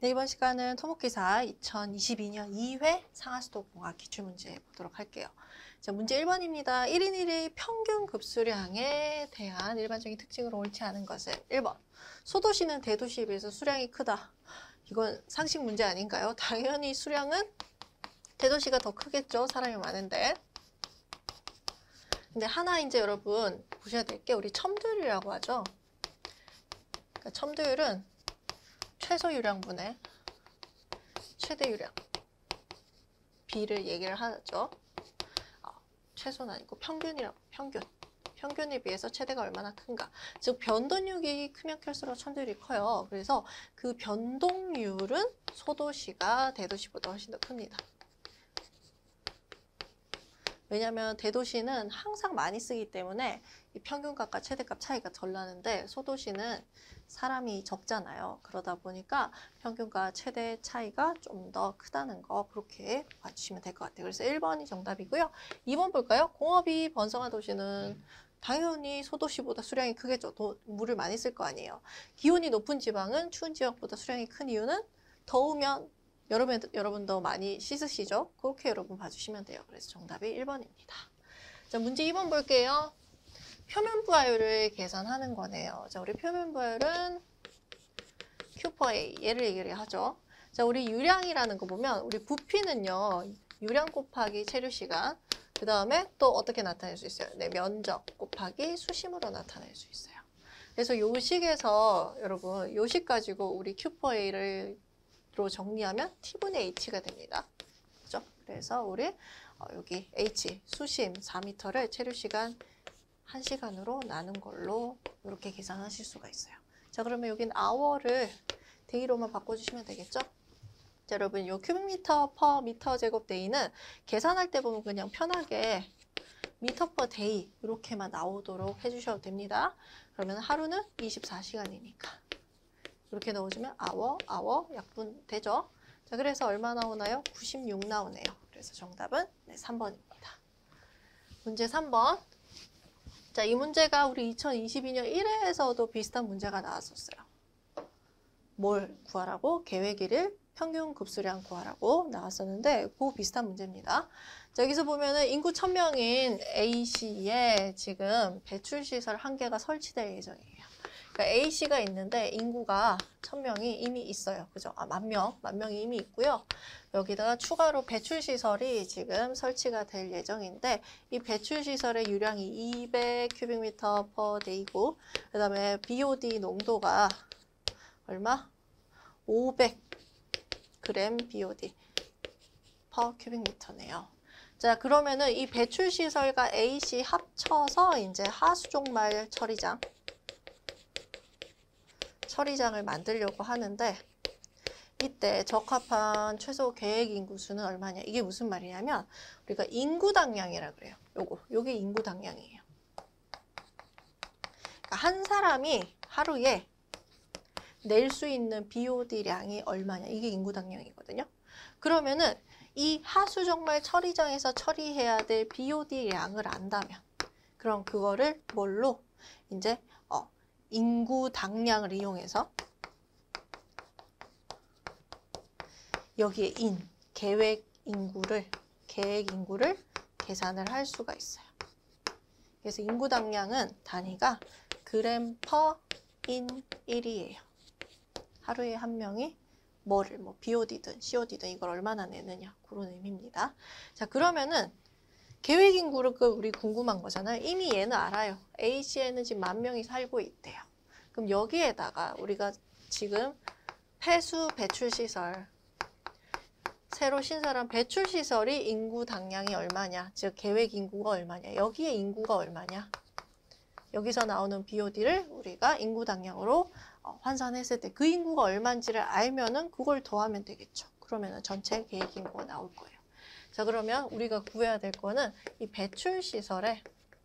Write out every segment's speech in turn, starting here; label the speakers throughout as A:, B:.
A: 네, 이번 시간은 토목기사 2022년 2회 상하수도공학 기출문제 보도록 할게요. 자, 문제 1번입니다. 1인 1의 평균 급수량에 대한 일반적인 특징으로 옳지 않은 것은 1번. 소도시는 대도시에 비해서 수량이 크다. 이건 상식 문제 아닌가요? 당연히 수량은 대도시가 더 크겠죠. 사람이 많은데. 근데 하나 이제 여러분 보셔야 될 게 우리 첨도율이라고 하죠. 그러니까 첨도율은 최소 유량분의 최대 유량 B를 얘기를 하죠. 최소는 아니고 평균이라고. 평균에 비해서 최대가 얼마나 큰가. 즉 변동률이 크면 클수록 첨도율이 커요. 그래서 그 변동률은 소도시가 대도시보다 훨씬 더 큽니다. 왜냐하면 대도시는 항상 많이 쓰기 때문에 이 평균값과 최대값 차이가 덜 나는데 소도시는 사람이 적잖아요. 그러다 보니까 평균과 최대 차이가 좀 더 크다는 거 그렇게 봐주시면 될 것 같아요. 그래서 1번이 정답이고요. 2번 볼까요? 공업이 번성한 도시는 당연히 소도시보다 수량이 크겠죠. 물을 많이 쓸 거 아니에요. 기온이 높은 지방은 추운 지역보다 수량이 큰 이유는 더우면 여러분도 많이 씻으시죠? 그렇게 여러분 봐주시면 돼요. 그래서 정답이 1번입니다. 자, 문제 2번 볼게요. 표면 부하율을 계산하는 거네요. 자, 우리 표면 부하율은 Q/A 얘를 얘기를 하죠. 자, 우리 유량이라는 거 보면 우리 부피는요. 유량 곱하기 체류 시간 그 다음에 또 어떻게 나타낼 수 있어요? 네, 면적 곱하기 수심으로 나타낼 수 있어요. 그래서 요식에서 여러분 요식 가지고 우리 Q/A를 로 정리하면 T분의 H가 됩니다. 그죠? 그래서 우리 여기 H 수심 4m를 체류 시간 1시간으로 나눈 걸로 이렇게 계산하실 수가 있어요. 자, 그러면 여긴 hour를 day로만 바꿔주시면 되겠죠? 자, 여러분 요 큐빅미터 퍼 미터 제곱 day는 계산할 때 보면 그냥 편하게 미터 퍼 데이 이렇게만 나오도록 해주셔도 됩니다. 그러면 하루는 24시간이니까. 이렇게 넣어주면 hour 약분 되죠? 자, 그래서 얼마 나오나요? 96 나오네요. 그래서 정답은 3번입니다. 문제 3번. 자, 이 문제가 우리 2022년 1회에서도 비슷한 문제가 나왔었어요. 뭘 구하라고? 계획 1일 평균 급수량 구하라고 나왔었는데 그 비슷한 문제입니다. 자, 여기서 보면은 인구 1000명인 A시에 지금 배출시설 1개가 설치될 예정이에요. 그러니까 A씨가 있는데 인구가 1000명이 이미 있어요. 그죠? 만 명이 이미 있고요. 여기다가 추가로 배출시설이 지금 설치가 될 예정인데 이 배출시설의 유량이 200 큐빅미터 퍼 데이고 그 다음에 BOD 농도가 얼마? 500 그램 BOD 퍼 큐빅미터네요. 자, 그러면은 이 배출시설과 A씨 합쳐서 이제 하수종말 처리장을 만들려고 하는데 이때 적합한 최소 계획 인구수는 얼마냐? 이게 무슨 말이냐면 우리가 인구 당량이라 그래요. 요게 인구 당량이에요. 그러니까 한 사람이 하루에 낼 수 있는 BOD량이 얼마냐? 이게 인구 당량이거든요. 그러면은 이 하수종말 처리장에서 처리해야 될 BOD량을 안다면 그럼 그거를 뭘로 이제 인구 당량을 이용해서 여기에 계획 인구를 계산을 할 수가 있어요. 그래서 인구 당량은 단위가 그램 퍼 인 1이에요. 하루에 한 명이 BOD든 COD든 이걸 얼마나 내느냐 그런 의미입니다. 자, 그러면은 계획 인구를 우리 궁금한 거잖아요. 이미 얘는 알아요. A시에는 지금 10,000명이 살고 있대요. 그럼 여기에다가 우리가 지금 폐수 배출시설 새로 신설한 배출시설이 인구 당량이 얼마냐 즉 계획 인구가 얼마냐 여기에 인구가 얼마냐 여기서 나오는 BOD를 우리가 인구 당량으로 환산했을 때 그 인구가 얼마인지를 알면은 그걸 더하면 되겠죠. 그러면은 전체 계획 인구가 나올 거예요. 자, 그러면 우리가 구해야 될 거는 이 배출시설의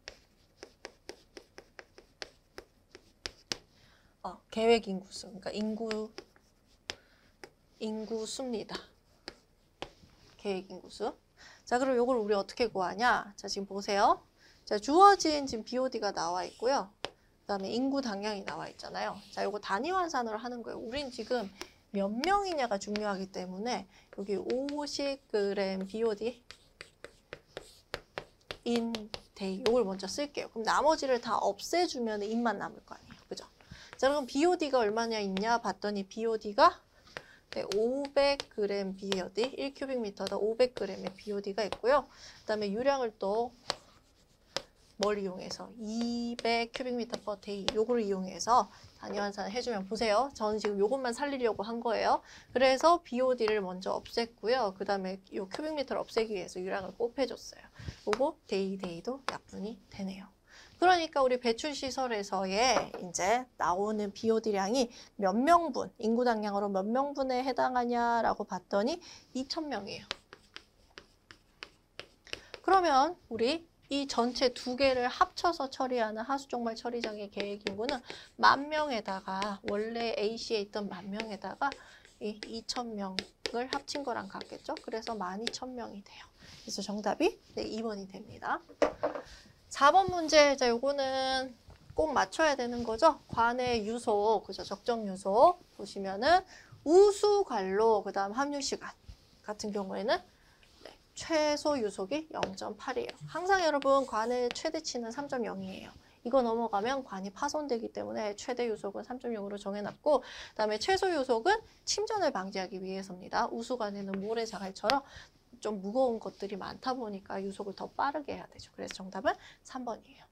A: 계획 인구수, 그러니까 인구수입니다. 계획 인구수. 자, 그럼 이걸 우리 어떻게 구하냐? 자, 지금 보세요. 자, 주어진 지금 BOD가 나와 있고요. 그 다음에 인구 당량이 나와 있잖아요. 자, 요거 단위 환산을 하는 거예요. 우린 지금 몇 명이냐가 중요하기 때문에 여기 50g BOD in day 이걸 먼저 쓸게요. 그럼 나머지를 다 없애주면 in만 남을 거 아니에요. 그죠? 자, 그럼 BOD가 얼마냐 있냐 봤더니 BOD가 500g BOD, 1큐빅미터당 500g의 BOD가 있고요. 그 다음에 유량을 또 뭘 이용해서 200큐빅미터 per day 요거를 이용해서 단위 환산을 해주면 보세요. 저는 지금 요것만 살리려고 한 거예요. 그래서 BOD를 먼저 없앴고요. 그 다음에 요 큐빅미터를 없애기 위해서 유량을 곱해줬어요. 요거 데이도 약분이 되네요. 그러니까 우리 배출시설에서의 이제 나오는 BOD량이 몇 명분, 인구당량으로 몇 명분에 해당하냐라고 봤더니 2,000명이에요. 그러면 우리 이 전체 두 개를 합쳐서 처리하는 하수종말 처리장의 계획 인구는 10,000명에다가 원래 A시에 있던 10,000명에다가 이 2,000명을 합친 거랑 같겠죠? 그래서 12,000명이 돼요. 그래서 정답이 2번이 됩니다. 4번 문제, 자, 요거는 꼭 맞춰야 되는 거죠? 관의 유속, 그죠? 적정 유속 보시면은 우수관로, 그 다음 함유시간 같은 경우에는 최소 유속이 0.8이에요. 항상 여러분 관의 최대치는 3.0이에요. 이거 넘어가면 관이 파손되기 때문에 최대 유속은 3.0으로 정해놨고 그 다음에 최소 유속은 침전을 방지하기 위해서입니다. 우수관에는 모래자갈처럼 좀 무거운 것들이 많다 보니까 유속을 더 빠르게 해야 되죠. 그래서 정답은 3번이에요.